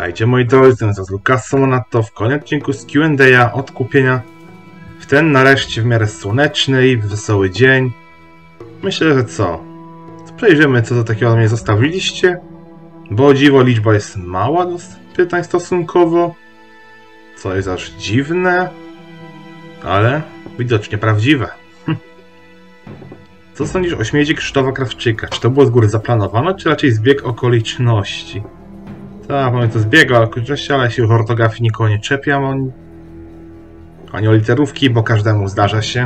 Witajcie moi drodzy, nazywam się Lukason, to w kolejnym odcinku z Q&A od kupienia w ten nareszcie w miarę słoneczny i wesoły dzień. Myślę, że co? Przejrzymy, co do takiego na mnie zostawiliście, bo o dziwo liczba jest mała do pytań stosunkowo, co jest aż dziwne, ale widocznie prawdziwe. Co sądzisz o śmierci Krzysztofa Krawczyka? Czy to było z góry zaplanowane, czy raczej zbieg okoliczności? Tak, mamy to zbiega okoliczności, ale się już ortografii nikogo nie czepiam, ani o literówki, bo każdemu zdarza się.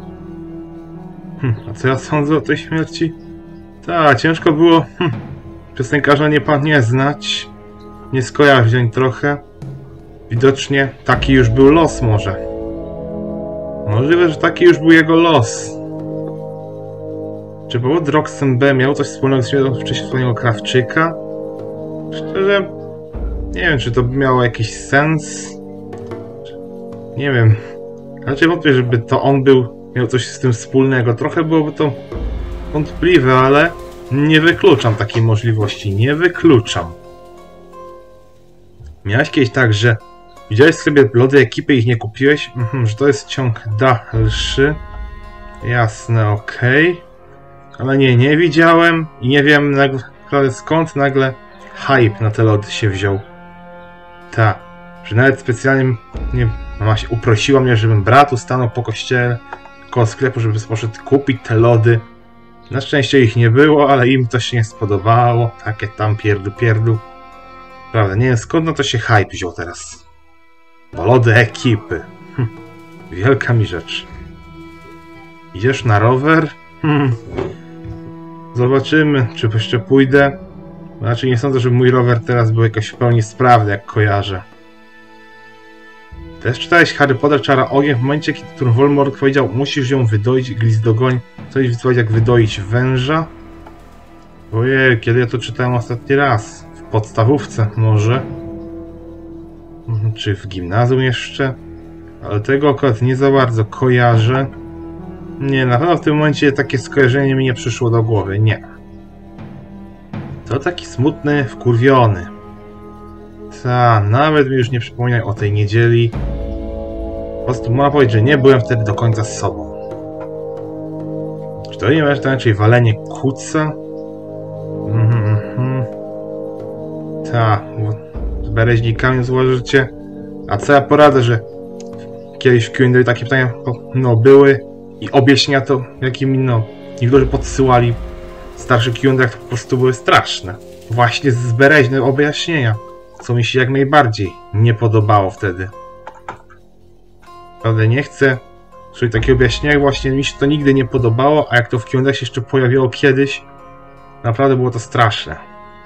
A co ja sądzę o tej śmierci? Tak, ciężko było piosenkarza nie znać, nie skojarzyć trochę. Widocznie taki już był los może. Możliwe, że taki już był jego los. Czy powód Roxanne B miał coś wspólnego z śmiercią wcześniejszego Krawczyka? Szczerze, nie wiem, czy to miało jakiś sens. Nie wiem. Raczej wątpię, żeby to on miał coś z tym wspólnego. Trochę byłoby to wątpliwe, ale nie wykluczam takiej możliwości. Nie wykluczam. Miałeś kiedyś tak, że widziałeś w sklepie lody ekipy i ich nie kupiłeś? Że to jest ciąg dalszy. Jasne, okej. Ale nie widziałem i nie wiem skąd nagle hype na te lody się wziął. Ta, że nawet specjalnie mama się uprosiła mnie, żebym bratu stanął po kościele koło sklepu, żeby poszedł kupić te lody. Na szczęście ich nie było, ale im to się nie spodobało. Takie tam pierdół. Prawda, nie wiem skąd na to się hype wziął teraz. Bo lody ekipy. Wielka mi rzecz. Idziesz na rower? Zobaczymy, czy jeszcze pójdę. Znaczy nie sądzę, żeby mój rower teraz był jakoś w pełni sprawny, jak kojarzę. Też czytałeś Harry Potter Czara Ognia w momencie, w którym Voldemort powiedział: musisz ją wydoić, glizdogoń. Coś wysłać jak wydoić węża? Ojej, kiedy ja to czytałem ostatni raz? W podstawówce może? Czy w gimnazjum jeszcze? Ale tego akurat nie za bardzo kojarzę. Nie, na pewno w tym momencie takie skojarzenie mi nie przyszło do głowy, nie. To taki smutny, wkurwiony. Nawet mi już nie przypominaj o tej niedzieli. Po prostu można powiedzieć, że nie byłem wtedy do końca z sobą. Czy to nie to raczej walenie kuca? Z bereźnikami złożycie. A co ja poradzę, że kiedyś w Q&A takie pytania były i objaśnienia to, jakim niektórzy podsyłali starszych Q&A, to po prostu były straszne. Właśnie zbereźne objaśnienia, co mi się jak najbardziej nie podobało wtedy. Prawda, nie chcę słyszeć takich objaśnień, właśnie mi się to nigdy nie podobało, a jak to w Q&A się jeszcze pojawiło kiedyś, naprawdę było to straszne.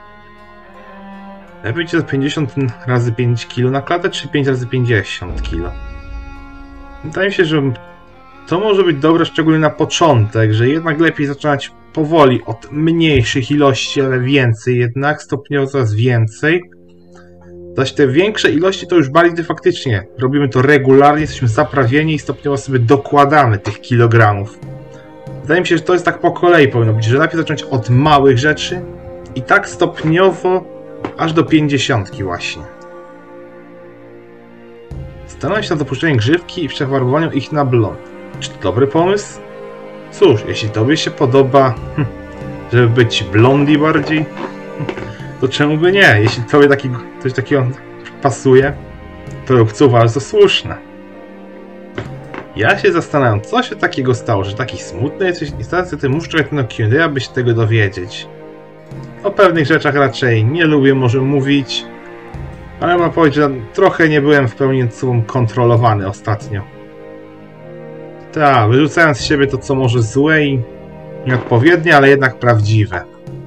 Lepiej ci za 50 razy 5 kg na klatę, czy 5 razy 50 kg? Wydaje mi się, że to może być dobre, szczególnie na początek, że jednak lepiej zaczynać powoli od mniejszych ilości, ale więcej jednak, stopniowo coraz więcej. Zaś te większe ilości to już bardziej faktycznie robimy to regularnie, jesteśmy zaprawieni i stopniowo sobie dokładamy tych kilogramów. Wydaje mi się, że to jest tak po kolei powinno być, że najpierw zacząć od małych rzeczy i tak stopniowo aż do 50 właśnie. Zastanawiam się nad dopuszczeniem grzywki i przefarbowaniem ich na blond. Czy to dobry pomysł? Cóż, jeśli tobie się podoba, żeby być blondi bardziej, to czemu by nie? Jeśli tobie coś takiego pasuje, to rób co uważasz za słuszne. Ja się zastanawiam, co się takiego stało, że taki smutny jesteś i niestety muszę czekać na Q&A, aby się tego dowiedzieć. O pewnych rzeczach raczej nie lubię może mówić, ale mam powiedzieć, że trochę nie byłem w pełni nad sobą kontrolowany ostatnio. Tak, wyrzucając z siebie to, co może złe i nieodpowiednie, ale jednak prawdziwe.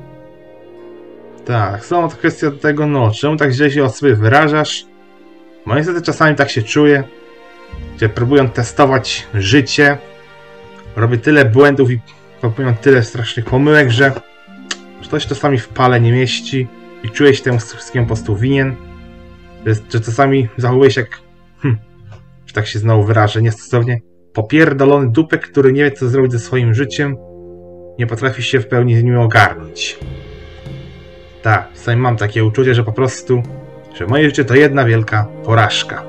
Tak, sama to kwestia tego, czemu tak źle się o sobie wyrażasz? Bo niestety czasami tak się czuję, gdzie próbuję testować życie, robię tyle błędów i popełniam tyle strasznych pomyłek, że to się czasami w pale nie mieści i czuję się temu wszystkiemu po prostu winien, że czasami zachowuję się jak, że tak się znowu wyrażę niestosownie, popierdolony dupek, który nie wie, co zrobić ze swoim życiem, nie potrafi się w pełni z nim ogarnąć. Tak, czasami mam takie uczucie, że po prostu że moje życie to jedna wielka porażka.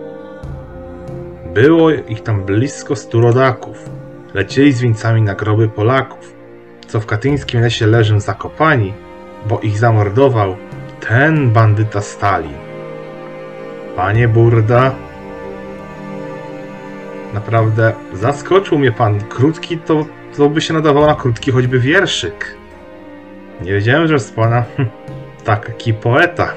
Było ich tam blisko 100 rodaków. Lecieli z wieńcami na groby Polaków, co w katyńskim lesie leżą zakopani, bo ich zamordował ten bandyta Stalin. Panie Burda, naprawdę zaskoczył mnie pan. Krótki to by się nadawało na krótki choćby wierszyk. Nie wiedziałem, że z pana taki poeta.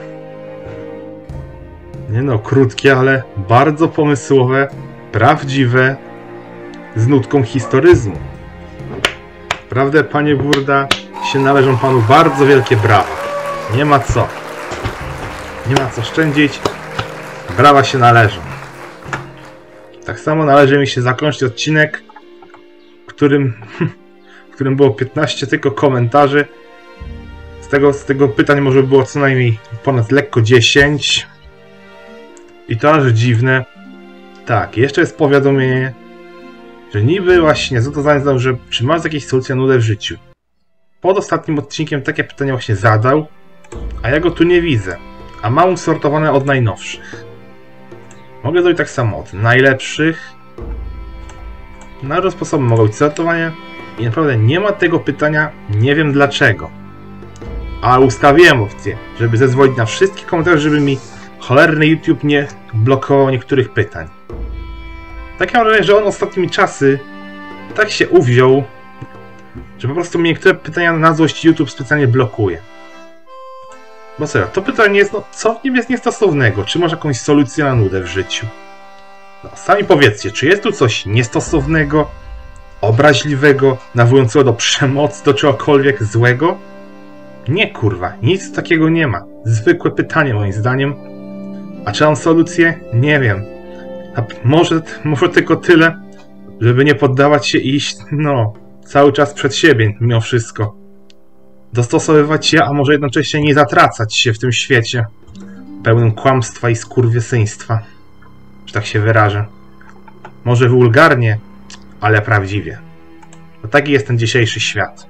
Nie no, krótkie, ale bardzo pomysłowe, prawdziwe, z nutką historyzmu. Naprawdę, panie Burda, się należą panu bardzo wielkie brawa. Nie ma co. Nie ma co szczędzić. Brawa się należą. Tak samo należy mi się zakończyć odcinek, w którym było 15 tylko komentarzy. Z tego pytań może było co najmniej ponad lekko 10. I to aż dziwne. Tak, jeszcze jest powiadomienie, że niby właśnie za to zadał, że czy masz jakieś solucje na nudę w życiu. Pod ostatnim odcinkiem takie pytanie właśnie zadał, a ja go tu nie widzę. A mam sortowane od najnowszych. Mogę zrobić tak samo od najlepszych. Na różne sposoby mogą być sortowanie. I naprawdę nie ma tego pytania, nie wiem dlaczego. Ale ustawiłem opcję, żeby zezwolić na wszystkie komentarze, żeby mi cholerny YouTube nie blokował niektórych pytań. Tak mam wrażenie, że on ostatnimi czasy tak się uwziął, że po prostu mi niektóre pytania na złość YouTube specjalnie blokuje. Bo serio, to pytanie jest, no co w nim jest niestosownego? Czy masz jakąś solucję na nudę w życiu? No, sami powiedzcie, czy jest tu coś niestosownego, obraźliwego, nawołującego do przemocy, do czegokolwiek złego? Nie kurwa, nic takiego nie ma. Zwykłe pytanie moim zdaniem. A czy mam solucję? Nie wiem. A może tylko tyle, żeby nie poddawać się i iść, no, cały czas przed siebie mimo wszystko. Dostosowywać się, a może jednocześnie nie zatracać się w tym świecie pełnym kłamstwa i skurwysyństwa, że tak się wyrażę. Może wulgarnie, ale prawdziwie. Bo taki jest ten dzisiejszy świat.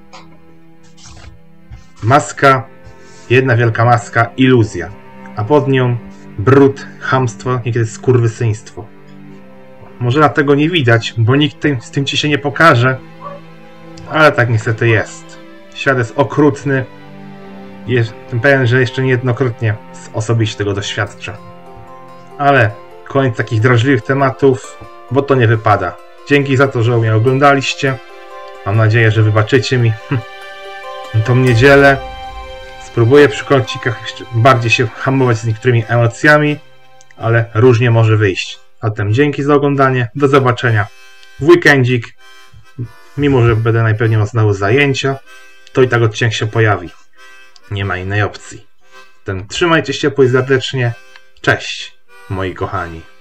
Maska, jedna wielka maska, iluzja, a pod nią brud, chamstwo, niekiedy skurwysyństwo. Może dlatego nie widać, bo nikt z tym ci się nie pokaże, ale tak niestety jest. Świat jest okrutny. Jestem pewien, że jeszcze niejednokrotnie osobiście tego doświadczę. Ale koniec takich drażliwych tematów, bo to nie wypada. Dzięki za to, że mnie oglądaliście. Mam nadzieję, że wybaczycie mi tą niedzielę. Spróbuję przy kącikach jeszcze bardziej się hamować z niektórymi emocjami, ale różnie może wyjść. Zatem dzięki za oglądanie. Do zobaczenia w weekendzik. Mimo że będę najpewniej miał znowu zajęcia, to i tak odcinek się pojawi. Nie ma innej opcji. Zatem trzymajcie się ciepło i serdecznie. Cześć, moi kochani.